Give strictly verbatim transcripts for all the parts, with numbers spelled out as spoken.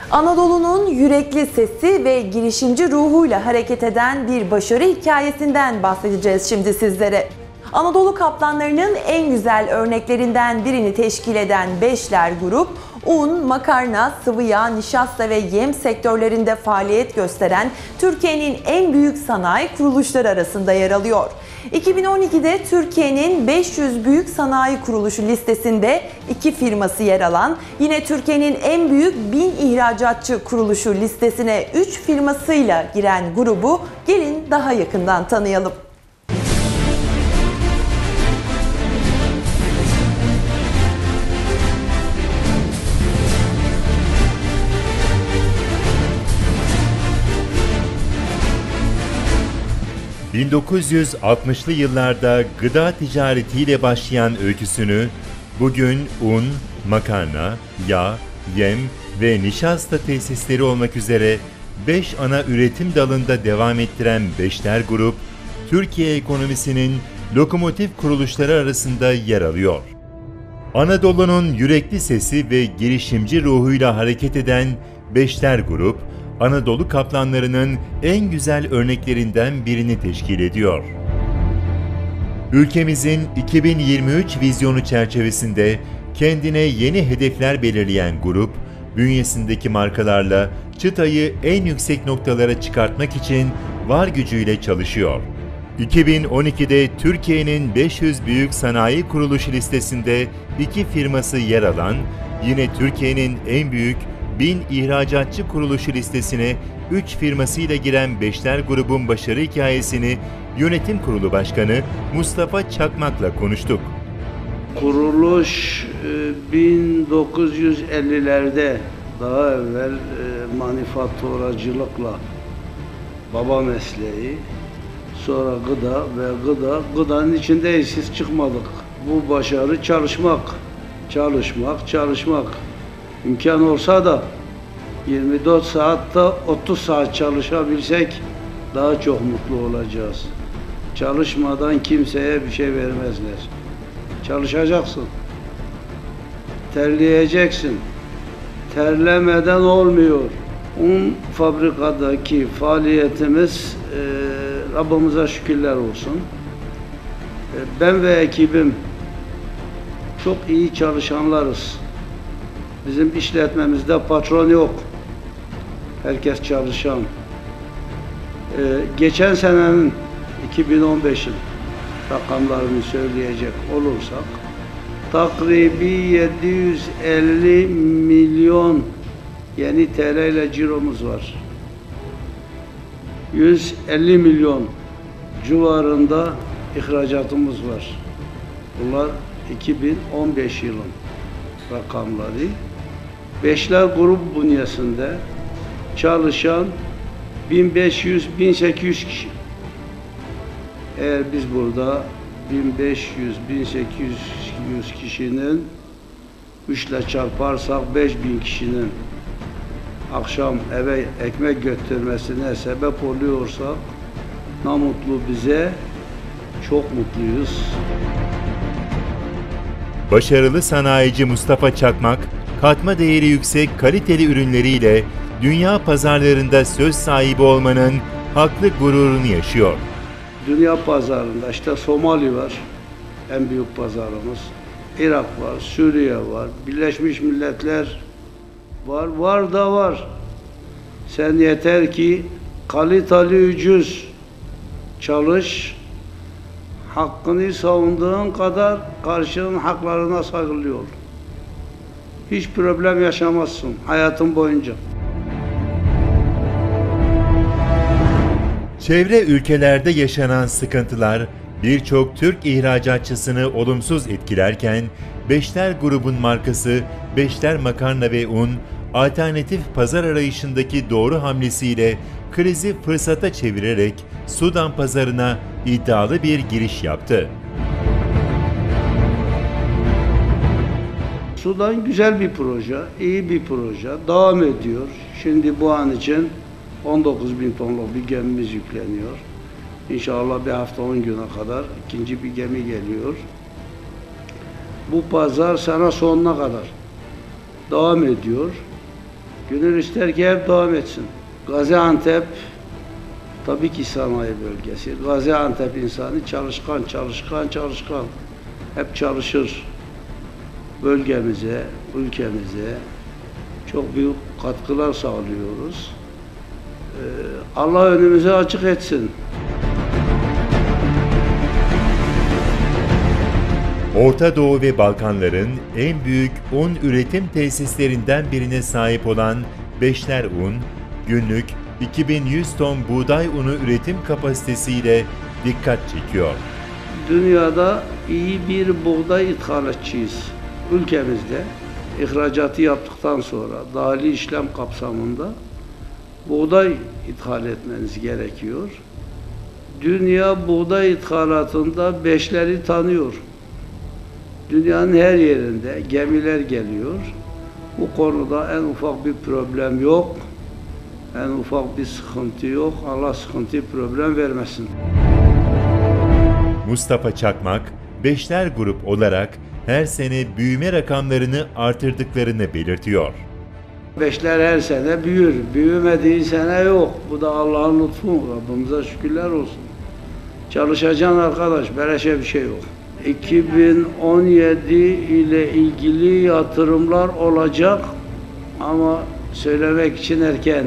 Anadolu'nun yürekli sesi ve girişimci ruhuyla hareket eden bir başarı hikayesinden bahsedeceğiz şimdi sizlere. Anadolu kaplanlarının en güzel örneklerinden birini teşkil eden Beşler Grup, un, makarna, sıvı yağ, nişasta ve yem sektörlerinde faaliyet gösteren Türkiye'nin en büyük sanayi kuruluşları arasında yer alıyor. iki bin on ikide Türkiye'nin beş yüz büyük sanayi kuruluşu listesinde iki firması yer alan, yine Türkiye'nin en büyük bin ihracatçı kuruluşu listesine üç firmasıyla giren grubu gelin daha yakından tanıyalım. bin dokuz yüz altmışlı yıllarda gıda ticaretiyle başlayan öyküsünü bugün un, makarna, yağ, yem ve nişasta tesisleri olmak üzere beş ana üretim dalında devam ettiren Beşler Grup, Türkiye ekonomisinin lokomotif kuruluşları arasında yer alıyor. Anadolu'nun yürekli sesi ve girişimci ruhuyla hareket eden Beşler Grup, Anadolu kaplanlarının en güzel örneklerinden birini teşkil ediyor. Ülkemizin iki bin yirmi üç vizyonu çerçevesinde kendine yeni hedefler belirleyen grup, bünyesindeki markalarla çıtayı en yüksek noktalara çıkartmak için var gücüyle çalışıyor. iki bin on ikide Türkiye'nin beş yüz büyük sanayi kuruluşu listesinde iki firması yer alan, yine Türkiye'nin en büyük bin ihracatçı kuruluşu listesine üç firmasıyla giren Beşler Grubun başarı hikayesini Yönetim Kurulu Başkanı Mustafa Çakmak'la konuştuk. Kuruluş bin dokuz yüz ellilerde daha evvel manifaturacılıkla baba mesleği, sonra gıda ve gıda, gıdanın içindeyiz, hiç çıkmadık. Bu başarı çalışmak, çalışmak, çalışmak. İmkan olsa da yirmi dört saatte otuz saat çalışabilsek daha çok mutlu olacağız. Çalışmadan kimseye bir şey vermezler. Çalışacaksın. Terleyeceksin. Terlemeden olmuyor. Un fabrikadaki faaliyetimiz e, Rabbimize şükürler olsun. E, ben ve ekibim çok iyi çalışanlarız. Bizim işletmemizde patron yok. Herkes çalışan. Ee, geçen senenin iki bin on beşin rakamlarını söyleyecek olursak takribi yedi yüz elli milyon yeni T L ile ciromuz var. yüz elli milyon civarında ihracatımız var. Bunlar iki bin on beş yılın rakamları. Beşler Grup bünyesinde çalışan bin beş yüz bin sekiz yüz kişi. Eğer biz burada bin beş yüz bin sekiz yüz kişinin üç ile çarparsak beş bin kişinin akşam eve ekmek götürmesine sebep oluyorsak ne mutlu bize, çok mutluyuz. Başarılı sanayici Mustafa Çakmak, katma değeri yüksek kaliteli ürünleriyle dünya pazarlarında söz sahibi olmanın haklı gururunu yaşıyor. Dünya pazarında işte Somali var, en büyük pazarımız. Irak var, Suriye var, Birleşmiş Milletler var, var da var. Sen yeter ki kaliteli ucuz çalış, hakkını savunduğun kadar karşının haklarına saygılıyor. Hiç problem yaşamazsın hayatın boyunca. Çevre ülkelerde yaşanan sıkıntılar birçok Türk ihracatçısını olumsuz etkilerken Beşler Grubun markası Beşler Makarna ve Un, alternatif pazar arayışındaki doğru hamlesiyle krizi fırsata çevirerek Sudan pazarına iddialı bir giriş yaptı. Sudan güzel bir proje, iyi bir proje, devam ediyor. Şimdi bu an için on dokuz bin tonluk bir gemimiz yükleniyor. İnşallah bir hafta on güne kadar ikinci bir gemi geliyor. Bu pazar sene sonuna kadar devam ediyor. Gönül ister ki hep devam etsin. Gaziantep tabii ki sanayi bölgesi. Gaziantep insanı çalışkan, çalışkan, çalışkan. Hep çalışır. Bölgemize, ülkemize çok büyük katkılar sağlıyoruz. Ee, Allah önümüzü açık etsin. Orta Doğu ve Balkanların en büyük un üretim tesislerinden birine sahip olan Beşler Un, günlük iki bin yüz ton buğday unu üretim kapasitesiyle dikkat çekiyor. Dünyada iyi bir buğday ithalatçıyız. Ülkemizde ihracatı yaptıktan sonra dahili işlem kapsamında buğday ithal etmeniz gerekiyor. Dünya buğday ithalatında Beşler'i tanıyor. Dünyanın her yerinde gemiler geliyor. Bu konuda en ufak bir problem yok. En ufak bir sıkıntı yok. Allah sıkıntı problem vermesin. Mustafa Çakmak, Beşler Grup olarak her sene büyüme rakamlarını artırdıklarını belirtiyor. Beşler her sene büyür. Büyümediği sene yok. Bu da Allah'ın lütfu. Rabbimize şükürler olsun. Çalışacaksın arkadaş. Beleşe bir şey yok. iki bin on yedi ile ilgili yatırımlar olacak ama söylemek için erken.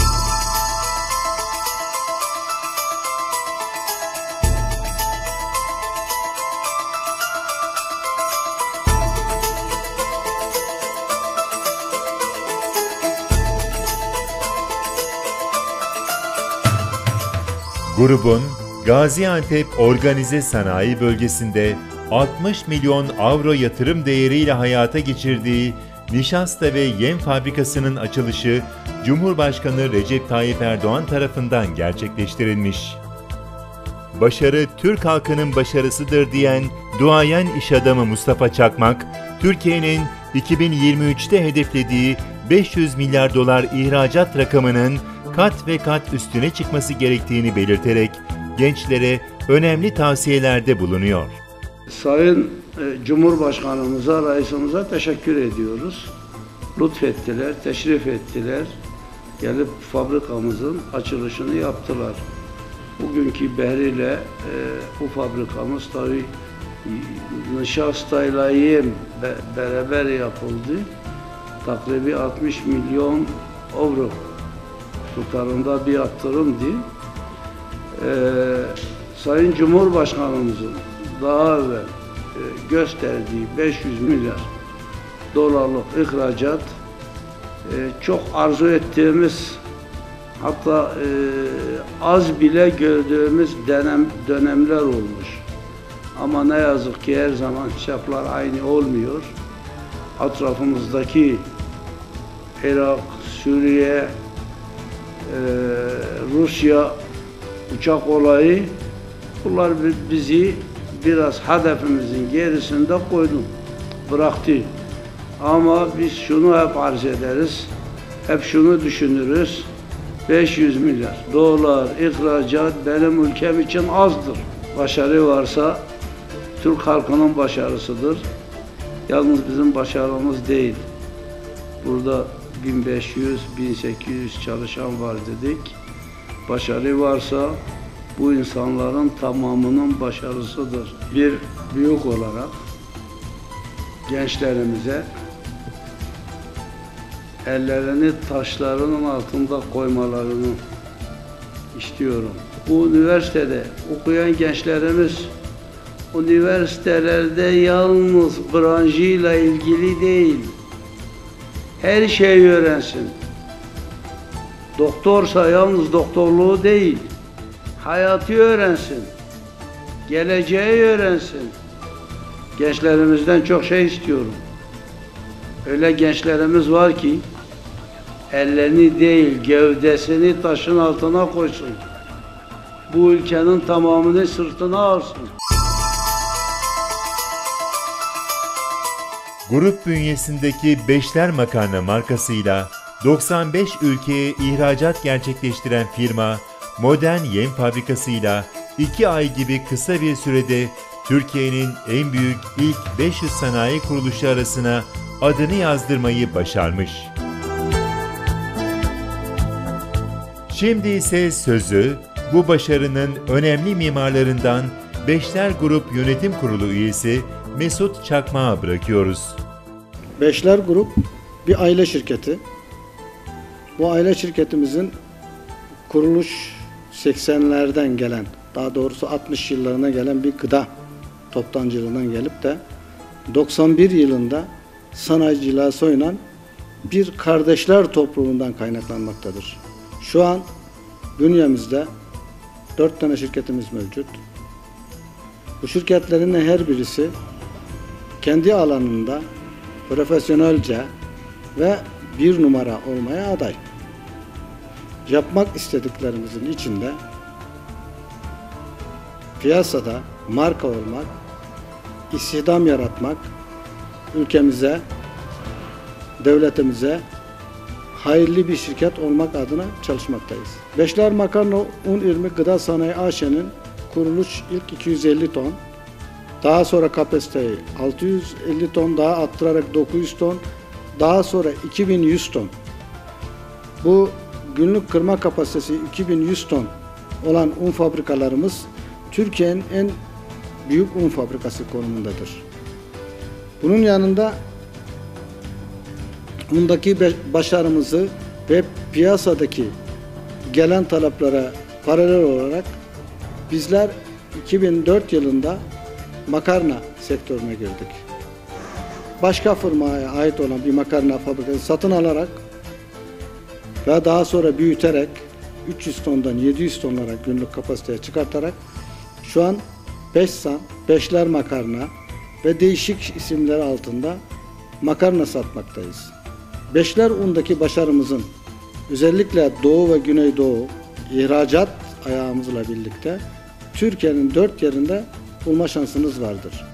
Grubun Gaziantep Organize Sanayi Bölgesi'nde altmış milyon avro yatırım değeriyle hayata geçirdiği nişasta ve yem fabrikasının açılışı Cumhurbaşkanı Recep Tayyip Erdoğan tarafından gerçekleştirilmiş. Başarı Türk halkının başarısıdır diyen duayen iş adamı Mustafa Çakmak, Türkiye'nin iki bin yirmi üçte hedeflediği beş yüz milyar dolar ihracat rakamının kat ve kat üstüne çıkması gerektiğini belirterek gençlere önemli tavsiyelerde bulunuyor. Sayın e, Cumhurbaşkanımıza, Reisimize teşekkür ediyoruz. Lütfettiler, teşrif ettiler. Gelip fabrikamızın açılışını yaptılar. Bugünkü behriyle e, bu fabrikamız tabii nişastayla yem be, beraber yapıldı. Takribi altmış milyon avro tutarında bir yatırımdı. Ee, Sayın Cumhurbaşkanımızın daha evvel e, gösterdiği beş yüz milyar dolarlık ihracat e, çok arzu ettiğimiz, hatta e, az bile gördüğümüz dönem, dönemler olmuş. Ama ne yazık ki her zaman hesaplar aynı olmuyor. Etrafımızdaki Irak, Suriye, e, Rusya uçak olayı, bunlar bizi biraz hedefimizin gerisinde koydu, bıraktı. Ama biz şunu hep arz ederiz, hep şunu düşünürüz, beş yüz milyar dolar ihracat benim ülkem için azdır. Başarı varsa Türk halkının başarısıdır. Yalnız bizim başarımız değil. Burada bin beş yüz bin sekiz yüz çalışan var dedik. Başarı varsa bu insanların tamamının başarısıdır. Bir büyük olarak gençlerimize ellerini taşlarının altında koymalarını istiyorum. Bu üniversitede okuyan gençlerimiz üniversitelerde yalnız branşıyla ilgili değil, her şeyi öğrensin. Doktorsa yalnız doktorluğu değil, hayatı öğrensin, geleceği öğrensin. Gençlerimizden çok şey istiyorum. Öyle gençlerimiz var ki, ellerini değil, gövdesini taşın altına koysun. Bu ülkenin tamamını sırtına alsın. Grup bünyesindeki Beşler Makarna markasıyla doksan beş ülkeye ihracat gerçekleştiren firma, modern yem fabrikasıyla iki ay gibi kısa bir sürede Türkiye'nin en büyük ilk beş yüz sanayi kuruluşu arasına adını yazdırmayı başarmış. Şimdi ise sözü bu başarının önemli mimarlarından Beşler Grup Yönetim Kurulu üyesi Mesut Çakmak'a bırakıyoruz. Beşler Grup bir aile şirketi. Bu aile şirketimizin kuruluş seksenlerden gelen, daha doğrusu altmış yıllarına gelen bir gıda toptancılığından gelip de doksan bir yılında sanayiciliğe soyunan bir kardeşler topluluğundan kaynaklanmaktadır. Şu an bünyemizde dört tane şirketimiz mevcut. Bu şirketlerin her birisi kendi alanında profesyonelce ve bir numara olmaya aday. Yapmak istediklerimizin içinde piyasada marka olmak, istihdam yaratmak, ülkemize, devletimize hayırlı bir şirket olmak adına çalışmaktayız. Beşler Makarna Un İrmik Gıda Sanayi A Ş'nin kuruluş ilk iki yüz elli ton, daha sonra kapasiteyi altı yüz elli ton daha arttırarak dokuz yüz ton, daha sonra iki bin yüz ton. Bu günlük kırma kapasitesi iki bin yüz ton olan un fabrikalarımız Türkiye'nin en büyük un fabrikası konumundadır. Bunun yanında undaki başarımızı ve piyasadaki gelen taleplara paralel olarak bizler iki bin dört yılında makarna sektörüne girdik. Başka firmaya ait olan bir makarna fabrikası satın alarak ve daha sonra büyüterek üç yüz tondan yedi yüz tonlara günlük kapasiteye çıkartarak şu an Beşsan, Beşler Makarna ve değişik isimler altında makarna satmaktayız. Beşler Un'daki başarımızın özellikle Doğu ve Güneydoğu ihracat ayağımızla birlikte Türkiye'nin dört yerinde bulma şansınız vardır.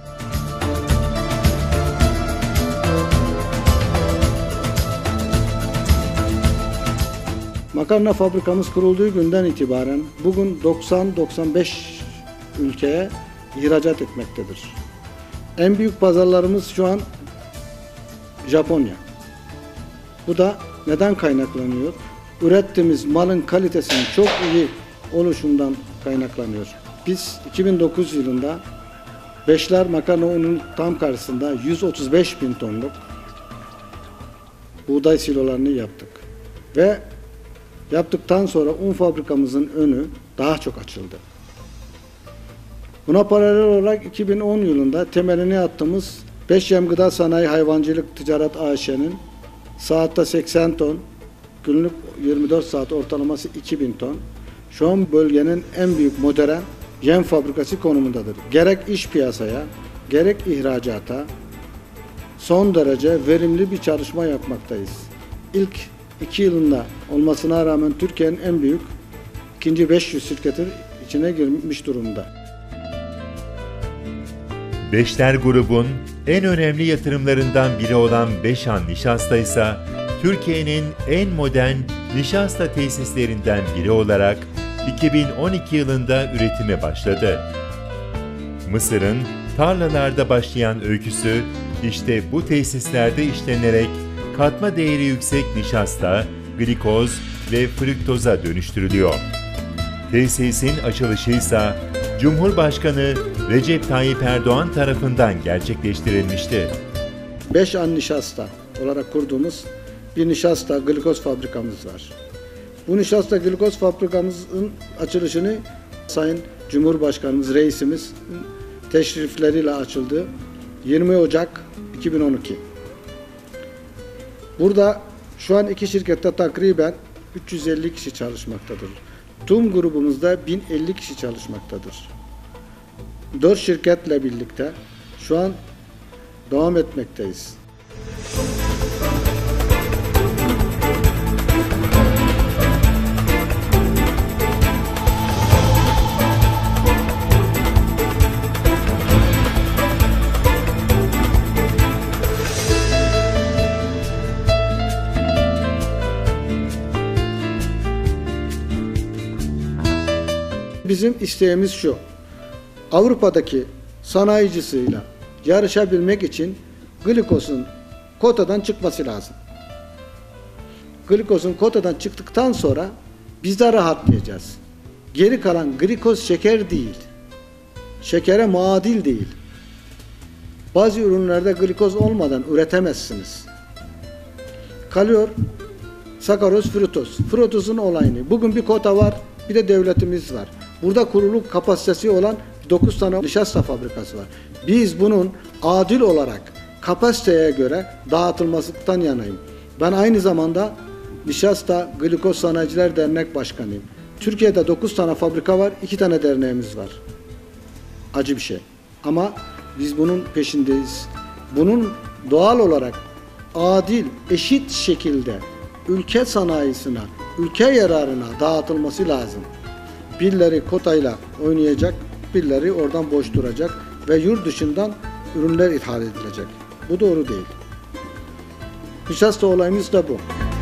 Makarna fabrikamız kurulduğu günden itibaren bugün doksan doksan beş ülkeye ihracat etmektedir. En büyük pazarlarımız şu an Japonya. Bu da neden kaynaklanıyor? Ürettiğimiz malın kalitesinin çok iyi oluşundan kaynaklanıyor. Biz iki bin dokuz yılında Beşler Makarna Un'un tam karşısında yüz otuz beş bin tonluk buğday silolarını yaptık. Ve yaptıktan sonra un fabrikamızın önü daha çok açıldı. Buna paralel olarak iki bin on yılında temelini attığımız Beşyem Gıda Sanayi Hayvancılık Ticaret A Ş'nin saatte seksen ton, günlük yirmi dört saat ortalaması iki bin ton. Şu an bölgenin en büyük modern yem fabrikası konumundadır. Gerek iş piyasaya, gerek ihracata son derece verimli bir çalışma yapmaktayız. İlk iki yılında olmasına rağmen Türkiye'nin en büyük ikinci beş yüz şirketin içine girmiş durumda. Beşler Grubun en önemli yatırımlarından biri olan Beşan Nişasta ise Türkiye'nin en modern nişasta tesislerinden biri olarak iki bin on iki yılında üretime başladı. Mısır'ın tarlalarda başlayan öyküsü işte bu tesislerde işlenerek katma değeri yüksek nişasta, glikoz ve fruktoza dönüştürülüyor. Tesisin açılışı ise Cumhurbaşkanı Recep Tayyip Erdoğan tarafından gerçekleştirilmişti. Beşan Nişasta olarak kurduğumuz bir nişasta glikoz fabrikamız var. Bu nişasta glikoz fabrikamızın açılışını Sayın Cumhurbaşkanımız, Reisimiz teşrifleriyle açıldı. yirmi Ocak iki bin on iki. Burada şu an iki şirkette takriben üç yüz elli kişi çalışmaktadır. Tüm grubumuzda bin elli kişi çalışmaktadır. Dört şirketle birlikte şu an devam etmekteyiz. Bizim isteğimiz şu: Avrupa'daki sanayicisiyle yarışabilmek için glikozun kotadan çıkması lazım. Glikozun kotadan çıktıktan sonra Biz de rahatlayacağız. Geri kalan glikoz şeker değil. Şekere muadil değil. Bazı ürünlerde glikoz olmadan üretemezsiniz. Kalıyor sakaroz, fruktoz. Fruktozun olayını. Bugün bir kota var, bir de devletimiz var. Burada kurulu kapasitesi olan dokuz tane nişasta fabrikası var. Biz bunun adil olarak kapasiteye göre dağıtılmasından yanayım. Ben aynı zamanda Nişasta Glikoz Sanayiciler Dernek Başkanıyım. Türkiye'de dokuz tane fabrika var, iki tane derneğimiz var. Acı bir şey. Ama biz bunun peşindeyiz. Bunun doğal olarak adil, eşit şekilde ülke sanayisine, ülke yararına dağıtılması lazım. Birileri kotayla oynayacak, birileri oradan boş duracak ve yurt dışından ürünler ithal edilecek. Bu doğru değil. Nişasta olayımız da bu.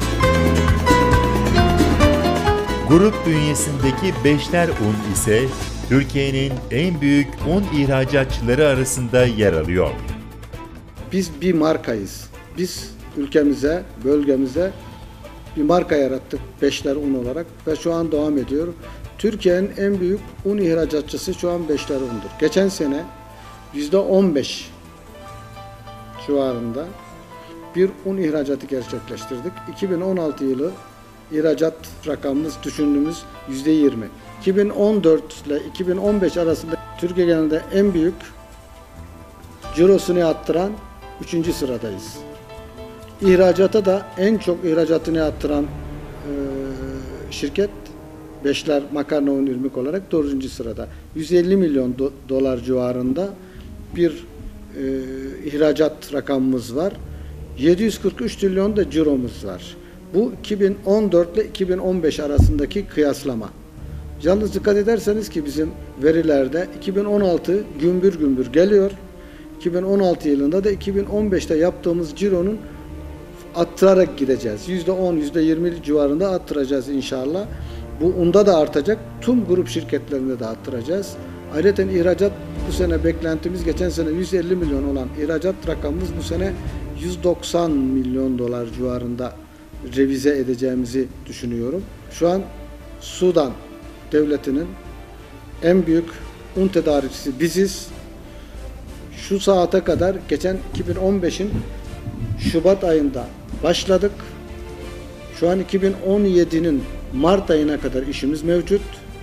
Grup bünyesindeki Beşler Un ise Türkiye'nin en büyük un ihracatçıları arasında yer alıyor. Biz bir markayız. Biz ülkemize, bölgemize bir marka yarattık Beşler Un olarak ve şu an devam ediyor. Türkiye'nin en büyük un ihracatçısı şu an Beşler Un'dur. Geçen sene yüzde on beş civarında bir un ihracatı gerçekleştirdik. iki bin on altı yılı ihracat rakamımız düşündüğümüz yüzde yirmi. iki bin on dört ile iki bin on beş arasında Türkiye genelinde en büyük cirosunu arttıran üçüncü sıradayız. İhracata da en çok ihracatını arttıran e, şirket Beşler Makarna Un İrmik olarak dördüncü sırada. yüz elli milyon do dolar civarında bir e, ihracat rakamımız var. yedi yüz kırk üç trilyon da ciromuz var. Bu iki bin on dört ile iki bin on beş arasındaki kıyaslama. Yalnız dikkat ederseniz ki bizim verilerde iki bin on altı gümbür gümbür geliyor. iki bin on altı yılında da iki bin on beşte yaptığımız cironun arttırarak gideceğiz. yüzde on, yüzde yirmi civarında arttıracağız inşallah. Bu unda da artacak. Tüm grup şirketlerinde de arttıracağız. Ayrıca ihracat bu sene beklentimiz geçen sene yüz elli milyon olan ihracat rakamımız bu sene yüz doksan milyon dolar civarında revize edeceğimizi düşünüyorum. Şu an Sudan devletinin en büyük un tedarikçisi biziz. Şu saate kadar geçen iki bin on beşin Şubat ayında başladık. Şu an iki bin on yedinin Mart ayına kadar işimiz mevcut.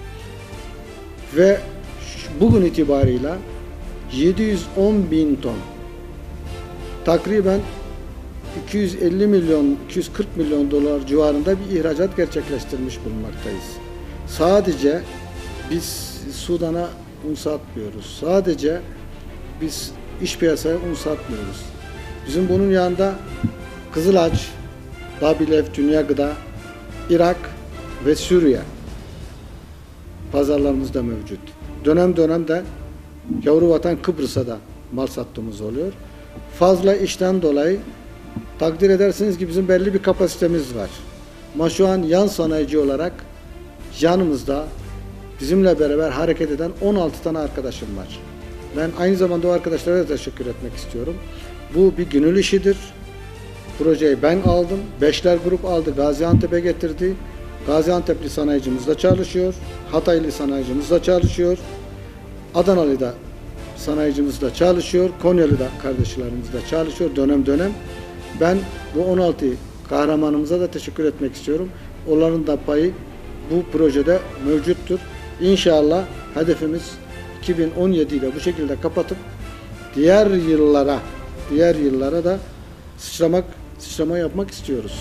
Ve bugün itibarıyla yedi yüz on bin ton takriben iki yüz elli milyon, iki yüz kırk milyon dolar civarında bir ihracat gerçekleştirmiş bulunmaktayız. Sadece biz Sudan'a un satmıyoruz. Sadece biz iç piyasaya un satmıyoruz. Bizim bunun yanında Kızılaç, Babilev, Dünya Gıda, Irak ve Suriye pazarlarımızda mevcut. Dönem dönem de yavru vatan Kıbrıs'a da mal sattığımız oluyor. Fazla işten dolayı takdir edersiniz ki bizim belli bir kapasitemiz var. Ama şu an yan sanayici olarak yanımızda bizimle beraber hareket eden on altı tane arkadaşım var. Ben aynı zamanda o arkadaşlara da teşekkür etmek istiyorum. Bu bir gönül işidir. Projeyi ben aldım. Beşler Grup aldı. Gaziantep'e getirdi. Gaziantep'li sanayicimiz de çalışıyor. Hataylı sanayicimiz de çalışıyor. Adanalı'da sanayicimiz de çalışıyor. Konyalı'da kardeşlerimiz de çalışıyor dönem dönem. Ben bu on altı kahramanımıza da teşekkür etmek istiyorum. Onların da payı bu projede mevcuttur. İnşallah hedefimiz iki bin on yedi ile bu şekilde kapatıp diğer yıllara diğer yıllara da sıçramak sıçrama yapmak istiyoruz.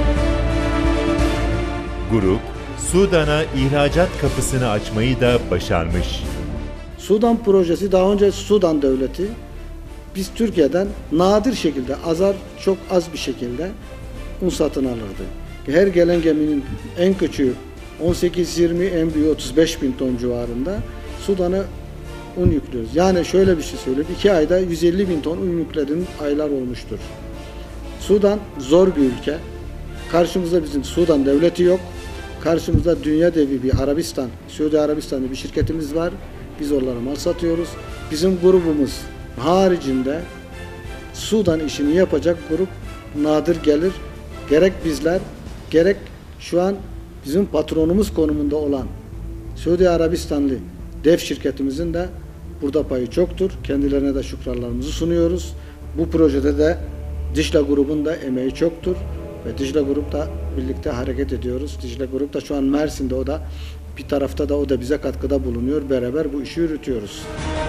Grup, Sudan'a ihracat kapısını açmayı da başarmış. Sudan projesi daha önce Sudan devleti biz Türkiye'den nadir şekilde azar çok az bir şekilde un satın alırdı. Her gelen geminin en küçüğü on sekiz yirmi, en büyüğü otuz beş bin ton civarında Sudan'a un yüklüyoruz. Yani şöyle bir şey söyleyeyim. iki ayda yüz elli bin ton un yüklediğim aylar olmuştur. Sudan zor bir ülke. Karşımızda bizim Sudan devleti yok. Karşımızda dünya devi bir Arabistan, Suudi Arabistan'da bir şirketimiz var. Biz onlara mal satıyoruz. Bizim grubumuz haricinde Sudan işini yapacak grup nadir gelir. Gerek bizler, gerek şu an bizim patronumuz konumunda olan Suudi Arabistanlı dev şirketimizin de burada payı çoktur. Kendilerine de şükranlarımızı sunuyoruz. Bu projede de Dicle Grubun da emeği çoktur ve Dicle Grup'la birlikte hareket ediyoruz. Dicle Grup da şu an Mersin'de, o da bir tarafta da o da bize katkıda bulunuyor. Beraber bu işi yürütüyoruz.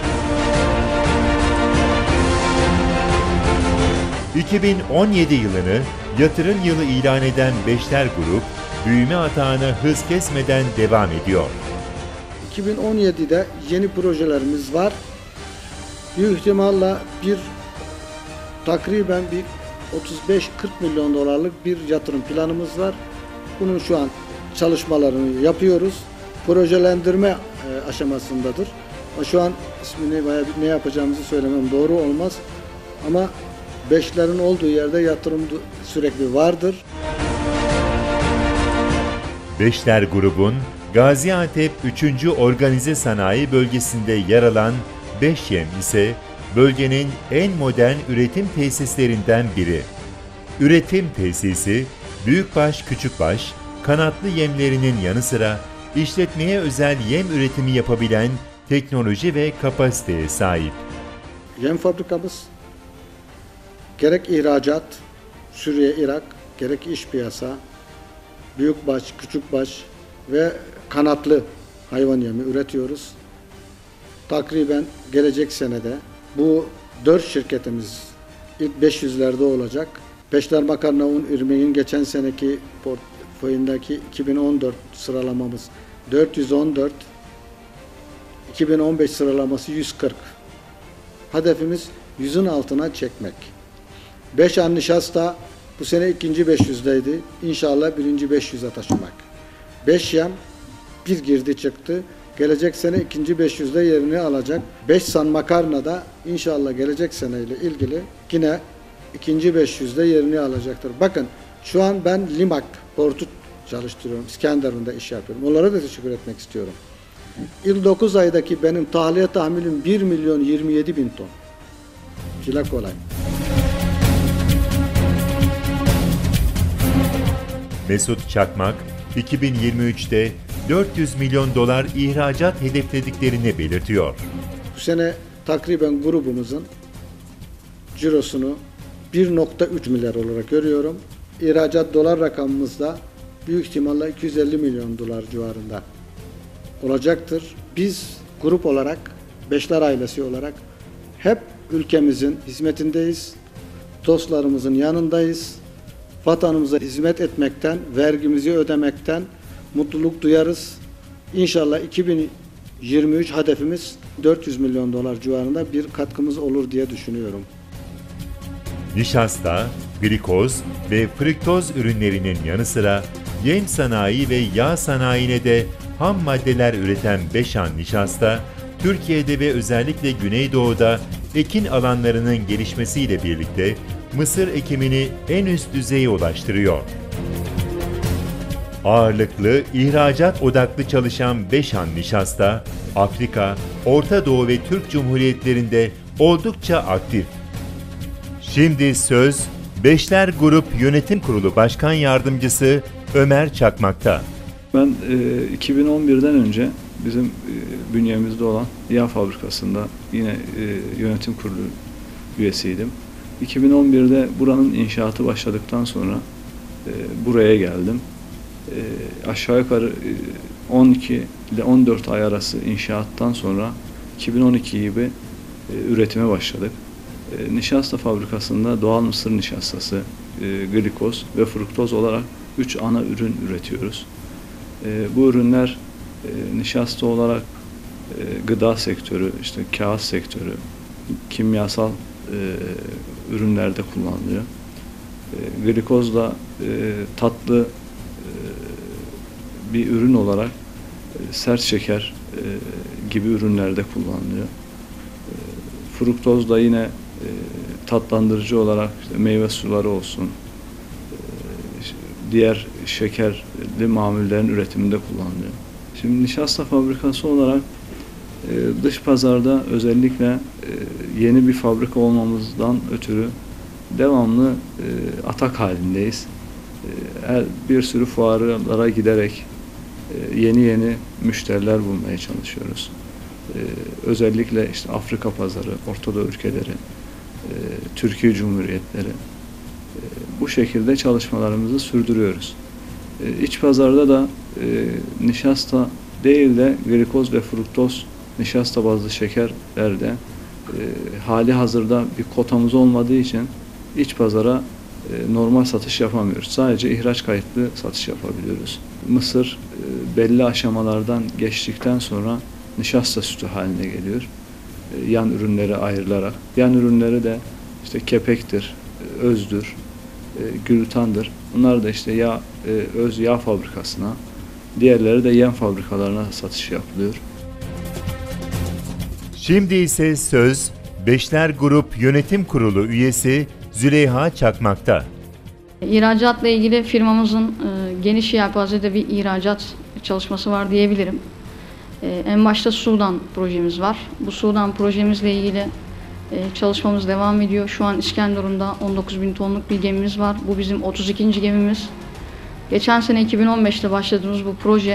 iki bin on yedi yılını yatırım yılı ilan eden Beşler Grup, büyüme atağına hız kesmeden devam ediyor. iki bin on yedide yeni projelerimiz var. Büyük ihtimalle bir takriben bir otuz beş kırk milyon dolarlık bir yatırım planımız var. Bunun şu an çalışmalarını yapıyoruz. Projelendirme e, aşamasındadır. Ama şu an ismini veya ne yapacağımızı söylemem doğru olmaz. Ama beşlerin olduğu yerde yatırım sürekli vardır. Beşler Grubun Gaziantep üçüncü Organize Sanayi Bölgesi'nde yer alan Beşyem ise bölgenin en modern üretim tesislerinden biri. Üretim tesisi, büyükbaş küçükbaş, kanatlı yemlerinin yanı sıra işletmeye özel yem üretimi yapabilen teknoloji ve kapasiteye sahip. Yem fabrikamız gerek ihracat, Suriye, Irak, gerek iç piyasa, büyükbaş, küçükbaş ve kanatlı hayvan yemi üretiyoruz. Takriben gelecek senede bu dört şirketimiz ilk beş yüzlerde olacak. Beşler Makarna Un İrmiğin geçen seneki portföyündeki iki bin on dört sıralamamız dört yüz on dört, iki bin on beş sıralaması yüz kırk. Hedefimiz yüzün altına çekmek. Beşan Nişasta bu sene ikinci beş yüzdeydi. İnşallah birinci beş yüze taşımak. Beşyem bir girdi çıktı. Gelecek sene ikinci beş yüzde yerini alacak. Beşsan Makarna da inşallah gelecek seneyle ilgili yine ikinci beş yüzde yerini alacaktır. Bakın şu an ben Limak portu çalıştırıyorum. İskenderun'da iş yapıyorum. Onlara da teşekkür etmek istiyorum. İlk dokuz aydaki benim tahliye tahmilim bir milyon yirmi yedi bin ton. Dile kolay. Mesut Çakmak, iki bin yirmi üçte dört yüz milyon dolar ihracat hedeflediklerini belirtiyor. Bu sene takriben grubumuzun cirosunu bir nokta üç milyar olarak görüyorum. İhracat dolar rakamımızda büyük ihtimalle iki yüz elli milyon dolar civarında olacaktır. Biz grup olarak, Beşler ailesi olarak hep ülkemizin hizmetindeyiz, dostlarımızın yanındayız. Vatanımıza hizmet etmekten, vergimizi ödemekten mutluluk duyarız. İnşallah iki bin yirmi üç hedefimiz dört yüz milyon dolar civarında bir katkımız olur diye düşünüyorum. Nişasta, glikoz ve fruktoz ürünlerinin yanı sıra yem sanayi ve yağ sanayine de ham maddeler üreten Beşan Nişasta, Türkiye'de ve özellikle Güneydoğu'da ekin alanlarının gelişmesiyle birlikte mısır ekimini en üst düzeye ulaştırıyor. Ağırlıklı, ihracat odaklı çalışan Beşan Nişasta, Afrika, Orta Doğu ve Türk Cumhuriyetlerinde oldukça aktif. Şimdi söz, Beşler Grup Yönetim Kurulu Başkan Yardımcısı Ömer Çakmak'ta. Ben e, iki bin on birden önce bizim e, bünyemizde olan yağ fabrikasında yine e, yönetim kurulu üyesiydim. iki bin on birde buranın inşaatı başladıktan sonra e, buraya geldim. E, aşağı yukarı e, on iki ile on dört ay arası inşaattan sonra iki bin on iki gibi e, üretime başladık. E, nişasta fabrikasında doğal mısır nişastası, e, glikoz ve fruktoz olarak üç ana ürün üretiyoruz. E, bu ürünler e, nişasta olarak e, gıda sektörü, işte kağıt sektörü, kimyasal e, ürünlerde kullanılıyor. E, glikoz da e, tatlı e, bir ürün olarak e, sert şeker e, gibi ürünlerde kullanılıyor. E, fruktoz da yine e, tatlandırıcı olarak işte meyve suları olsun, e, diğer şekerli mamullerin üretiminde kullanılıyor. Şimdi nişasta fabrikası olarak e, dış pazarda özellikle e, yeni bir fabrika olmamızdan ötürü devamlı e, atak halindeyiz. her bir sürü fuarlara giderek yeni yeni müşteriler bulmaya çalışıyoruz. Özellikle işte Afrika pazarı, Orta Doğu ülkeleri, Türkiye Cumhuriyetleri, bu şekilde çalışmalarımızı sürdürüyoruz. İç pazarda da nişasta değil de glikoz ve fruktoz nişasta bazlı şekerlerde hali hazırda bir kotamız olmadığı için iç pazara normal satış yapamıyoruz. Sadece ihraç kayıtlı satış yapabiliyoruz. Mısır belli aşamalardan geçtikten sonra nişasta sütü haline geliyor. Yan ürünleri ayrılarak. Yan ürünleri de işte kepektir, özdür, glütandır. Bunlar da işte yağ, öz yağ fabrikasına, diğerleri de yem fabrikalarına satış yapılıyor. Şimdi ise söz Beşler Grup Yönetim Kurulu üyesi Züleyha Çakmak'ta. İhracatla ilgili firmamızın e, geniş yelpazede bir ihracat çalışması var diyebilirim. E, en başta Sudan projemiz var. Bu Sudan projemizle ilgili e, çalışmamız devam ediyor. Şu an İskenderun'da on dokuz bin tonluk bir gemimiz var. Bu bizim otuz ikinci gemimiz. Geçen sene iki bin on beşte başladığımız bu proje,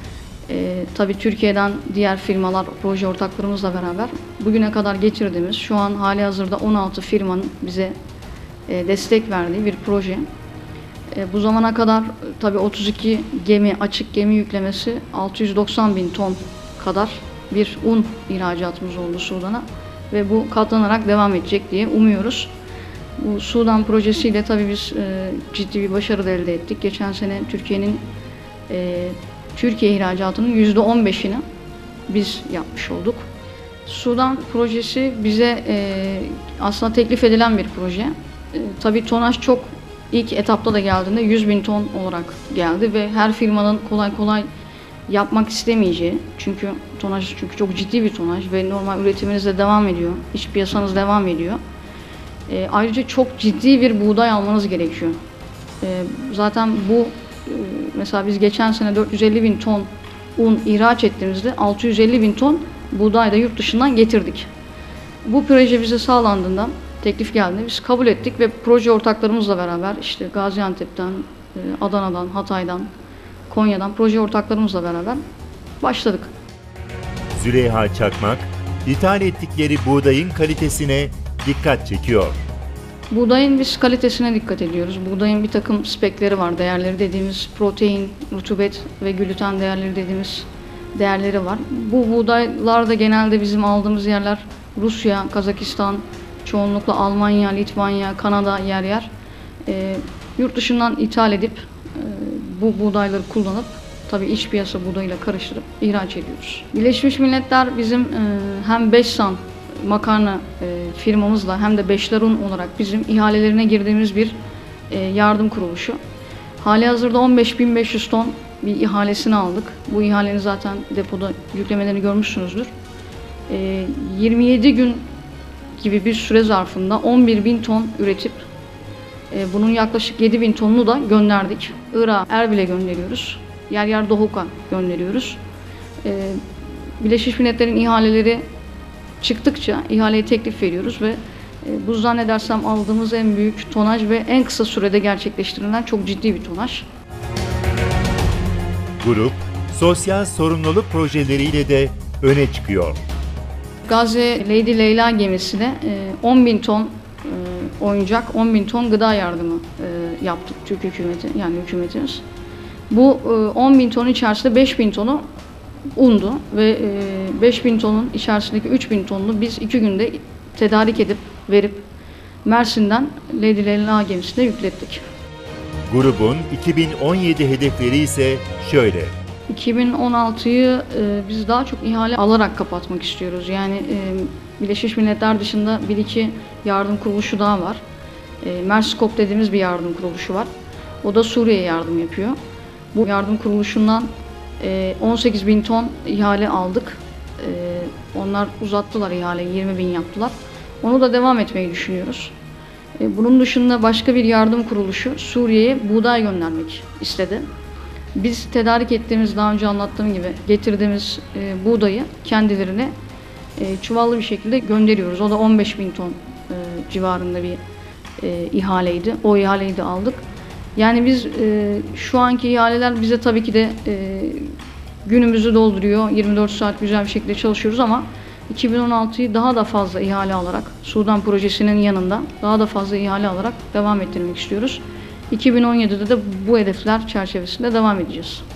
e, tabii Türkiye'den diğer firmalar, proje ortaklarımızla beraber bugüne kadar getirdiğimiz, şu an hali hazırda on altı firmanın bize e, destek verdiği bir proje. E, bu zamana kadar tabii otuz iki gemi, açık gemi yüklemesi altı yüz doksan bin ton kadar bir un ihracatımız oldu Sudan'a ve bu katlanarak devam edecek diye umuyoruz. Bu Sudan projesiyle tabii biz e, ciddi bir başarı da elde ettik. Geçen sene Türkiye'nin e, Türkiye ihracatının yüzde on beşini biz yapmış olduk. Sudan projesi bize e, aslında teklif edilen bir proje. E, tabii tonaj çok ilk etapta da geldiğinde yüz bin ton olarak geldi ve her firmanın kolay kolay yapmak istemeyeceği, çünkü tonaj çünkü çok ciddi bir tonaj ve normal üretiminiz de devam ediyor, iç piyasanız devam ediyor. E, ayrıca çok ciddi bir buğday almanız gerekiyor. E, zaten bu e, mesela biz geçen sene dört yüz elli bin ton un ihraç ettiğimizde altı yüz elli bin ton buğday da yurt dışından getirdik. Bu proje bize sağlandığında, teklif geldiğinde biz kabul ettik ve proje ortaklarımızla beraber işte Gaziantep'ten, e, Adana'dan, Hatay'dan, Konya'dan proje ortaklarımızla beraber başladık. Züleyha Çakmak, ithal ettikleri buğdayın kalitesine dikkat çekiyor. Buğdayın biz kalitesine dikkat ediyoruz. Buğdayın bir takım spekleri var, değerleri dediğimiz protein, rutubet ve gluten değerleri dediğimiz değerleri var. Bu buğdaylarda genelde bizim aldığımız yerler Rusya, Kazakistan, çoğunlukla Almanya, Litvanya, Kanada yer yer. E, yurt dışından ithal edip e, bu buğdayları kullanıp tabii iç piyasa buğdayıyla karıştırıp ihraç ediyoruz. Birleşmiş Milletler bizim e, hem Beşsan makarna e, firmamızla hem de Beşler Un olarak bizim ihalelerine girdiğimiz bir e, yardım kuruluşu. Hali hazırda on beş bin beş yüz ton bir ihalesini aldık. Bu ihalenin zaten depoda yüklemelerini görmüşsünüzdür. E, yirmi yedi gün gibi bir süre zarfında on bir bin ton üretip e, bunun yaklaşık yedi bin tonunu da gönderdik. Irak'a, Erbil'e gönderiyoruz. Yer yer Doğuk'a gönderiyoruz. E, Birleşmiş Milletler'in ihaleleri çıktıkça ihaleye teklif veriyoruz ve e, bu zannedersem aldığımız en büyük tonaj ve en kısa sürede gerçekleştirilen çok ciddi bir tonaj. Grup, sosyal sorumluluk projeleriyle de öne çıkıyor. Gazze Lady Leyla gemisine on bin ton oyuncak, on bin ton gıda yardımı yaptık Türk hükümeti, yani hükümetimiz. Bu on bin ton içerisinde beş bin tonu undu ve beş bin tonun içerisindeki üç bin tonunu biz iki günde tedarik edip verip Mersin'den Lady Leyla gemisine yüklettik. Grubun iki bin on yedi hedefleri ise şöyle. iki bin on altıyı e, biz daha çok ihale alarak kapatmak istiyoruz. Yani e, Birleşmiş Milletler dışında bir iki yardım kuruluşu daha var. E, Merskop dediğimiz bir yardım kuruluşu var. O da Suriye'ye yardım yapıyor. Bu yardım kuruluşundan e, on sekiz bin ton ihale aldık. E, onlar uzattılar ihaleyi, yirmi bin yaptılar. Onu da devam etmeyi düşünüyoruz. E, bunun dışında başka bir yardım kuruluşu Suriye'ye buğday göndermek istedi. Biz tedarik ettiğimiz, daha önce anlattığım gibi getirdiğimiz e, buğdayı kendilerine e, çuvallı bir şekilde gönderiyoruz. O da on beş bin ton e, civarında bir e, ihaleydi. O ihaleyi de aldık. Yani biz e, şu anki ihaleler bize tabii ki de e, günümüzü dolduruyor. yirmi dört saat güzel bir şekilde çalışıyoruz ama iki bin on altıyı daha da fazla ihale alarak, Sudan projesinin yanında daha da fazla ihale alarak devam ettirmek istiyoruz. iki bin on yedide de bu hedefler çerçevesinde devam edeceğiz.